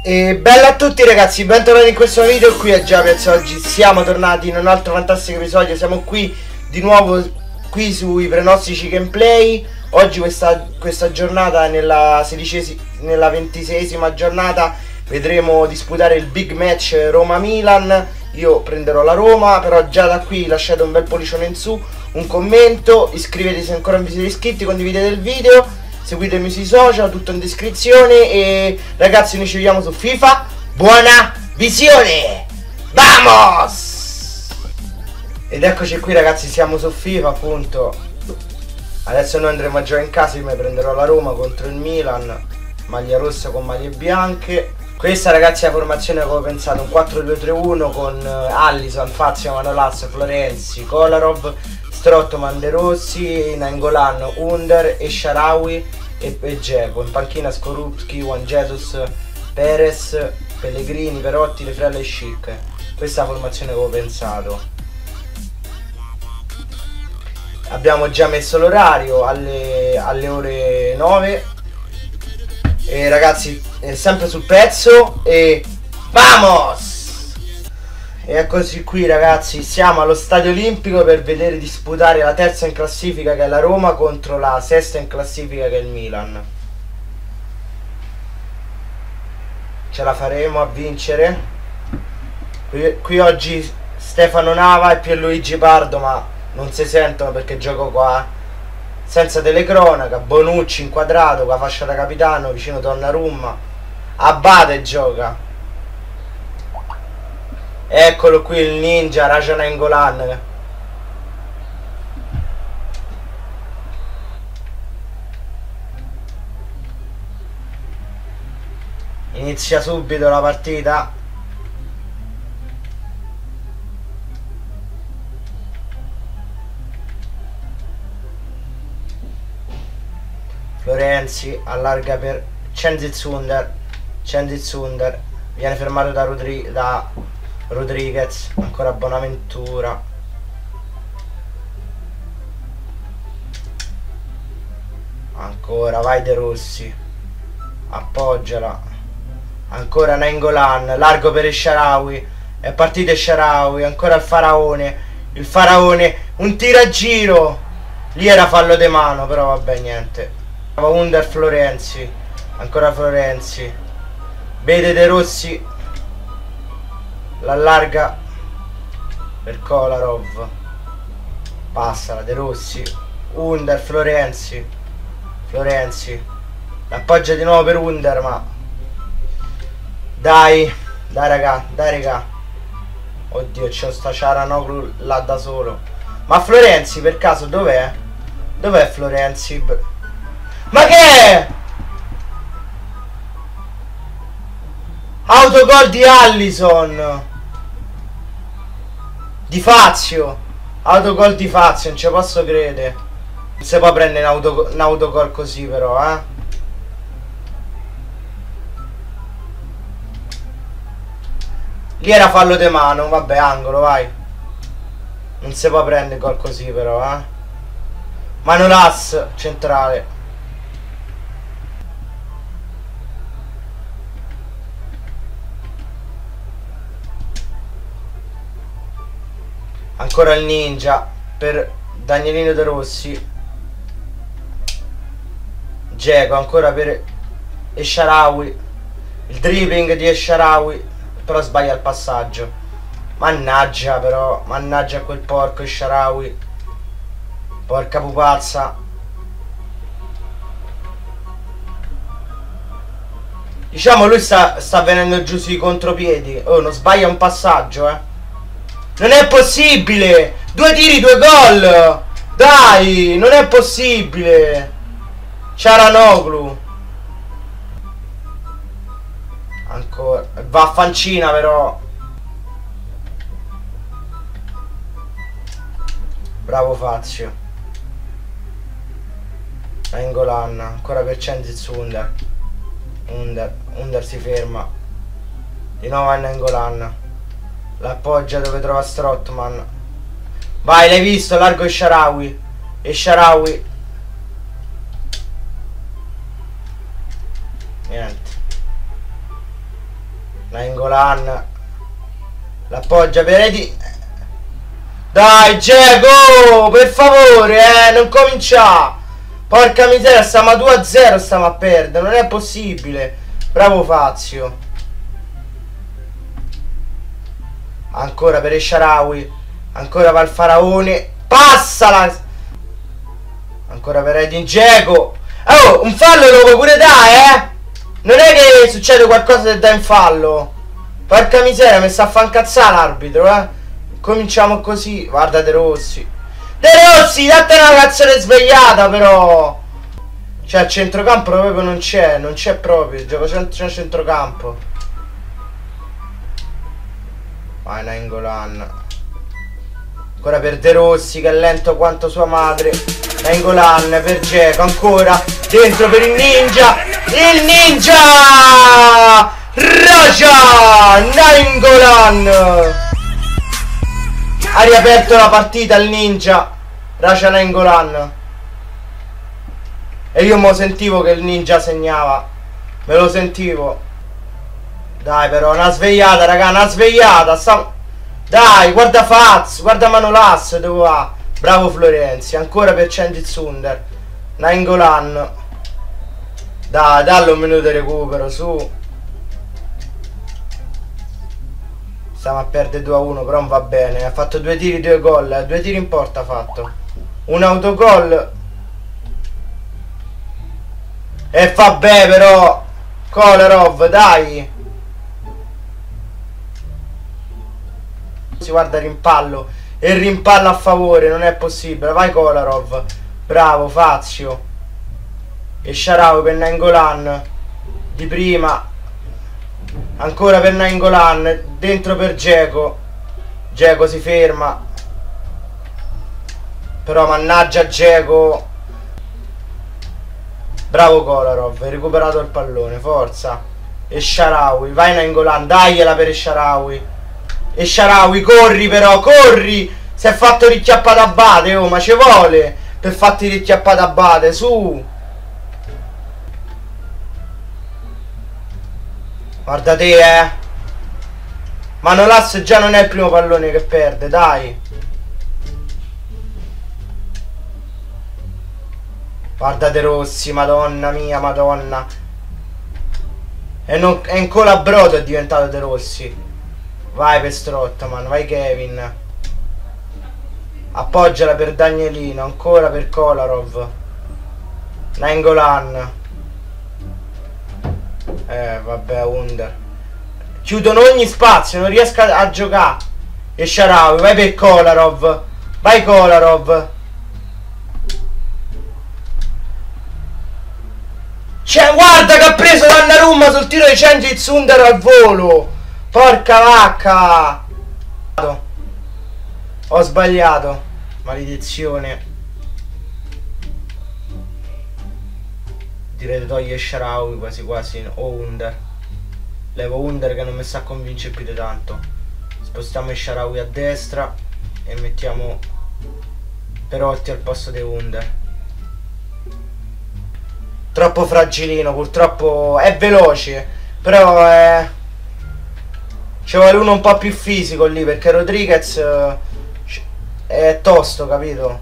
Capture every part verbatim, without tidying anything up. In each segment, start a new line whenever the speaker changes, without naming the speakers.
E bella a tutti ragazzi, bentornati in questo video. Qui è Javiez, oggi siamo tornati in un altro fantastico episodio. Siamo qui di nuovo qui sui pronostici gameplay. Oggi questa, questa giornata, nella, sedicesima, nella ventiseiesima giornata, vedremo disputare il big match Roma-Milan. Io prenderò la Roma, però già da qui lasciate un bel pollicione in su, un commento, iscrivetevi se ancora non vi siete iscritti, condividete il video, seguitemi sui social, tutto in descrizione. E ragazzi, noi ci vediamo su FIFA. Buona visione! Vamos! Ed eccoci qui ragazzi, siamo su FIFA appunto. Adesso noi andremo a giocare in casa, io mi prenderò la Roma contro il Milan, maglia rossa con maglie bianche. Questa ragazzi è la formazione che avevo pensato, un quattro due tre uno con uh, Alisson, Fazio, Manolas, Florenzi, Kolarov, Strootman, De Rossi, Nainggolan, Under, Esharawi e, e Dzeko. In panchina Skorupski, Juan Jesus, Perez, Pellegrini, Perotti, Lefrella e Schick. Questa è la formazione che avevo pensato. Abbiamo già messo l'orario alle, alle ore nove. E ragazzi, è sempre sul pezzo e vamos! E eccoci qui ragazzi, siamo allo Stadio Olimpico per vedere disputare la terza in classifica che è la Roma contro la sesta in classifica che è il Milan. Ce la faremo a vincere? Qui, qui oggi Stefano Nava e Pierluigi Pardo, ma non si sentono perché gioco qua senza telecronaca. Bonucci inquadrato con la fascia da capitano vicino Donnarumma. Abate gioca. Eccolo qui il ninja Raja Nainggolan. Inizia subito la partita. Florenzi allarga per Cengiz Under. Cengiz Under viene fermato da, Rodri da Rodriguez. Ancora Bonaventura. Ancora vai De Rossi, appoggiala. Ancora Nainggolan, largo per Esharawi. È partito Esharawi. Ancora il faraone. Il faraone, un tiragiro. Lì era fallo de mano, però vabbè, niente. Under, Florenzi, ancora Florenzi, vede De Rossi, l'allarga per Kolarov, passala De Rossi, Under, Florenzi, Florenzi, l'appoggia di nuovo per Under, ma dai, dai raga, dai raga, oddio c'è sta Ciaranoglu là da solo, ma Florenzi per caso dov'è? Dov'è Florenzi? Ma che è? Autogol di Alisson, di Fazio. Autogol di Fazio, non ci posso credere. Non si può prendere un, auto, un autogol così però, eh. Lì era fallo de mano, vabbè, angolo, vai. Non si può prendere gol così però, eh. Manolas, centrale. Ancora il ninja per Danielino De Rossi. Dzeko ancora per Esharawi. Il dribbling di Esharawi, però sbaglia il passaggio. Mannaggia però, mannaggia quel porco Esharawi. Porca pupazza. Diciamo lui sta, sta venendo giù sui contropiedi. Oh, non sbaglia un passaggio, eh. Non è possibile! Due tiri, due gol! Dai! Non è possibile! Ciaranoglu. Ancora. Va a fancina però. Bravo Fazio. Nainggolan. Ancora per Cengiz Under. Under. Under si ferma. Di nuovo a Nainggolan. L'appoggia dove trova Strootman. Vai, l'hai visto? Largo Esharawi. Esharawi. Niente. Nainggolan l'appoggia Peretti. Dai Dzeko, per favore, eh, non comincia. Porca miseria, stiamo a due a zero, stiamo a perdere, non è possibile. Bravo Fazio. Ancora per Esharawi. Ancora va il faraone. Passala. Ancora per Edin Dzeko. Oh, un fallo lo puoi pure dare, eh. Non è che succede qualcosa che dà in fallo. Porca miseria, mi sta a fa incazzare l'arbitro, eh. Cominciamo così. Guarda De Rossi. De Rossi, date una canzone svegliata però. Cioè il centrocampo proprio non c'è. Non c'è proprio. Gioco senza centrocampo. Vai Nainggolan. Ancora per De Rossi che è lento quanto sua madre. Nainggolan per Dzeko. Ancora. Dentro per il ninja. Il ninja. Raja Nainggolan. Ha riaperto la partita il ninja Raja Nainggolan. E io mo sentivo che il ninja segnava. Me lo sentivo. Dai però, una svegliata raga, una svegliata. Sta... Dai, guarda Faz, guarda Manolas dove va. Bravo Florenzi, ancora per Cengiz Under. Nainggolan. Dai, dallo un minuto di recupero, su. Stiamo a perdere due a uno, però non va bene. Ha fatto due tiri, due gol. Eh. Due tiri in porta ha fatto. Un autogol. E vabbè però. Kolarov, dai. Si guarda il rimpallo. E il rimpallo a favore, non è possibile. Vai Kolarov. Bravo Fazio. Esharawi per Nainggolan. Di prima. Ancora per Nainggolan. Dentro per Dzeko. Dzeko si ferma. Però mannaggia Dzeko. Bravo Kolarov. Hai recuperato il pallone. Forza. Esharawi. Vai Nainggolan. Dagliela per Esharawi. Esharawi. Corri però. Corri. Si è fatto ricchiappata a bade. Oh ma ci vuole. Per farti ricchiappata a bade. Su. Guarda te, eh. Manolas già non è il primo pallone che perde, dai. Guarda De Rossi, madonna mia, madonna. E non, è in colabrodo è diventato De Rossi. Vai per Strootman, vai Kevin. Appoggiala per Danielino, ancora per Kolarov. Nainggolan. Eh vabbè, Under. Chiudono ogni spazio, non riesco a, a giocare. Esharawi, vai per Kolarov. Vai Kolarov. Cioè, guarda che ha preso Donnarumma sul tiro di Cengiz Under al volo. Porca vacca. Ho sbagliato. Maledizione. Direi di togliere Esharawi quasi quasi. O Under. Levo Under che non mi sta a convincere più di tanto. Spostiamo Esharawi a destra e mettiamo Perotti al posto di Under. Troppo fragilino, purtroppo è veloce, però è... ci vuole uno un po' più fisico lì, perché Rodriguez uh, è tosto, capito?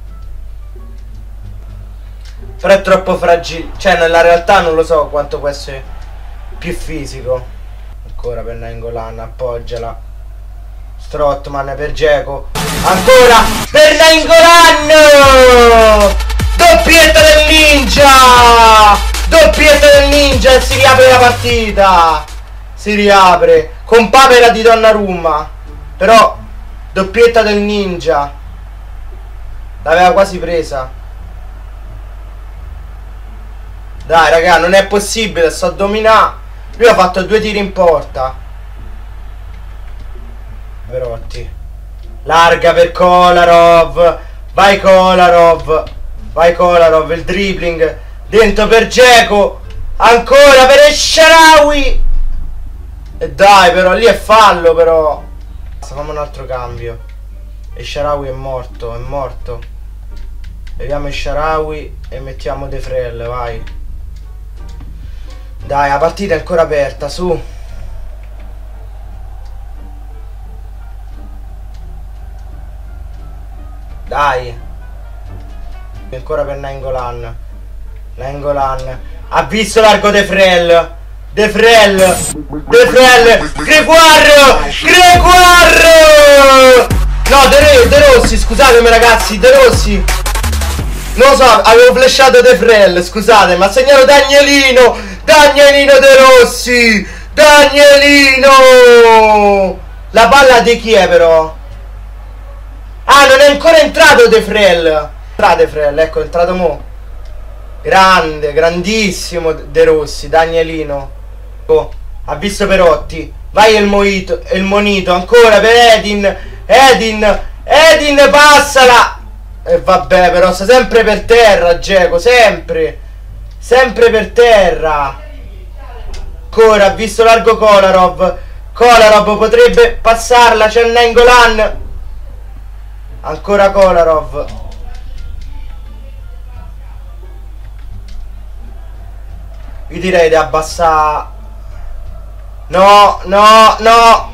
Però è troppo fragile, cioè nella realtà non lo so quanto può essere più fisico. Ancora per Nainggolan, appoggiala. Strootman per Dzeko. Ancora per Nainggolan! Doppietta del ninja! Doppietta del ninja e si riapre la partita! Si riapre con papera di Donnarumma. Però doppietta del ninja. L'aveva quasi presa. Dai raga, non è possibile, sto a dominare. Lui ha fatto due tiri in porta. Perotti. Larga per Kolarov. Vai Kolarov. Vai Kolarov, il dribbling. Dentro per Dzeko. Ancora per Esharawi. E dai però, lì è fallo però. Facciamo un altro cambio. Esharawi è morto, è morto. Leviamo Esharawi e mettiamo De Frel, vai. Dai, la partita è ancora aperta, su. Dai. Ancora per Nainggolan. Nainggolan. Ha visto l'arco De Frel. De Frel. De Frel. Gregoire. Gregoire. No, De, De Rossi, scusatemi ragazzi, De Rossi. Non lo so, avevo flashato De Frel, scusate, ma segnalo Danielino. Danielino De Rossi. Danielino. La palla di chi è però? Ah, non è ancora entrato De Frel. Entra De Frel, ecco, è entrato mo. Grande, grandissimo De Rossi, Danielino. Oh, ha visto Perotti. Vai il Moito, il Monito, ancora per Edin. Edin, Edin, passala. E vabbè, però sta sempre per terra, Dzeko, sempre. Sempre per terra. Ancora, ha visto largo Kolarov. Kolarov potrebbe passarla, c'è Nainggolan. Ancora Kolarov. Io direi di abbassare. No, no, no.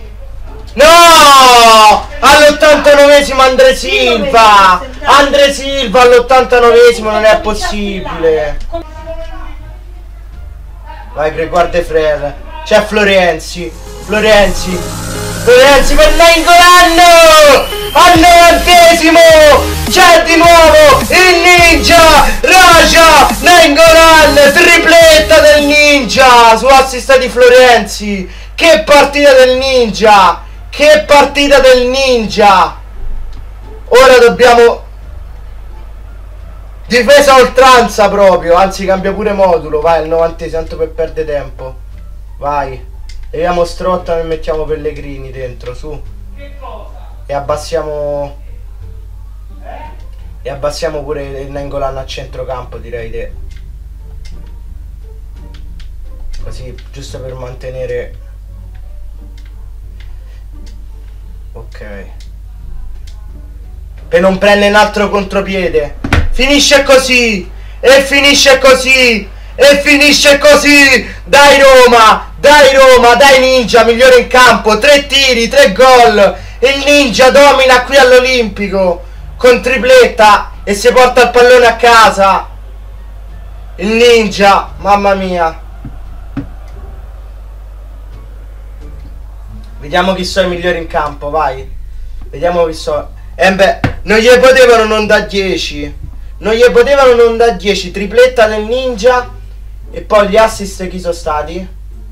No! All'ottantanovesimo Andre Silva. Andre Silva all'ottantanovesimo, non è possibile. Vai Gregoire De Frel. C'è Florenzi. Florenzi. Florenzi per Nainggolan. Al novantesimo c'è di nuovo il Ninja. Raja Nainggolan. Tripletta del Ninja su assist di Florenzi. Che partita del Ninja. Che partita del Ninja. Ora dobbiamo difesa a oltranza proprio. Anzi cambia pure modulo. Vai al novantesimo, tanto per perdere tempo. Vai. Leviamo Strottman e mettiamo Pellegrini dentro, su. Che cosa? E abbassiamo. E abbassiamo pure il Nainggolan a centrocampo, direi te. Così, giusto per mantenere. Ok. Per non prendere un altro contropiede. Finisce così. E finisce così. E finisce così. Dai Roma. Dai Roma. Dai Ninja. Migliore in campo. Tre tiri. Tre gol. Il Ninja domina qui all'Olimpico. Con tripletta. E si porta il pallone a casa. Il Ninja. Mamma mia. Vediamo chi sono i migliori in campo, vai. Vediamo chi sono. E beh, non gli potevano non da dieci. Non gli potevano non da dieci. Tripletta del Ninja. E poi gli assist chi sono stati?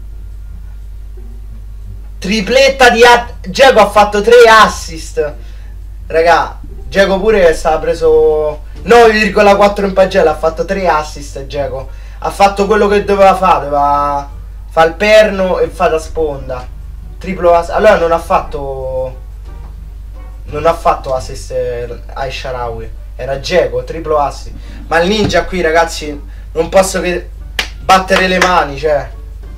Tripletta di Dzeko ha fatto tre assist. Raga, Dzeko pure è stato preso nove virgola quattro in pagella. Ha fatto tre assist Dzeko. Ha fatto quello che doveva fare. Doveva fare il perno e fare da sponda. Triplo assist. Allora non ha fatto Non ha fatto assist ai Shaarawy. Era Dzeko, triplo assist. Ma il Ninja qui ragazzi, non posso che battere le mani, cioè.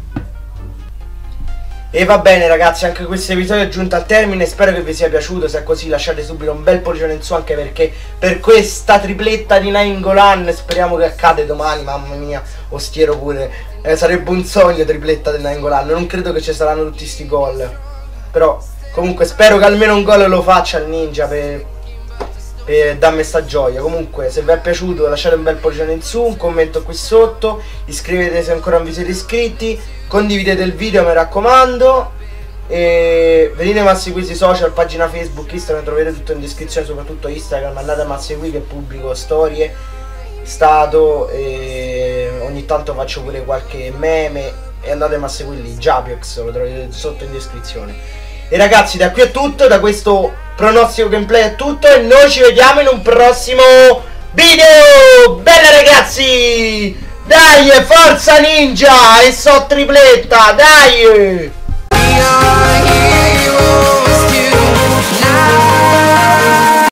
E va bene ragazzi, anche questo episodio è giunto al termine. Spero che vi sia piaciuto. Se è così lasciate subito un bel pollicione in su, anche perché per questa tripletta di Nainggolan speriamo che accade domani. Mamma mia, ostiero pure. eh, Sarebbe un sogno tripletta di Nainggolan. Non credo che ci saranno tutti sti gol, però comunque spero che almeno un gol lo faccia il Ninja per, per darmi sta gioia. Comunque se vi è piaciuto lasciate un bel pollicione in su, un commento qui sotto, iscrivetevi se ancora non vi siete iscritti, condividete il video mi raccomando, e venite a seguire sui social, pagina Facebook, Instagram, trovate tutto in descrizione, soprattutto Instagram, andatemi a seguire che pubblico storie, stato, e ogni tanto faccio pure qualche meme, e andatemi a seguire lì, Japiox, lo trovate sotto in descrizione. E ragazzi, da qui è tutto, da questo pronostico gameplay è tutto, e noi ci vediamo in un prossimo video. Bella ragazzi, dai, forza Ninja, e so tripletta, dai.